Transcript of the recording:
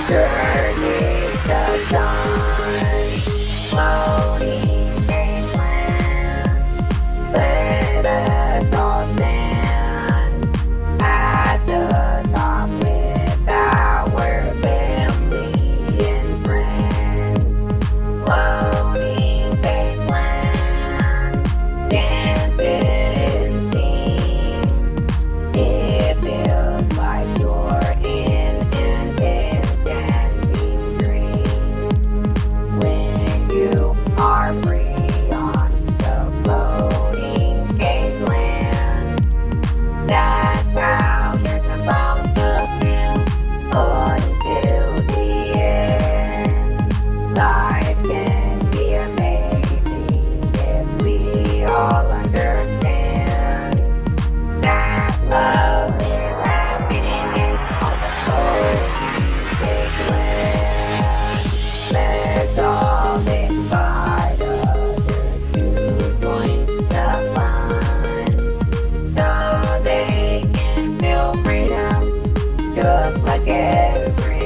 Journey to dawn, floating mainland. Let us all stand at the top with our family and friends. Floating mainland, dance and sing. It feels like you're in an enchanting dream when you are free on the floating cave land. That's how you're supposed to feel until the end. Life can be amazing if we all understand that love is happiness on the floating big land. Let's all invite others to join the fun, so they can feel freedom just like everyone.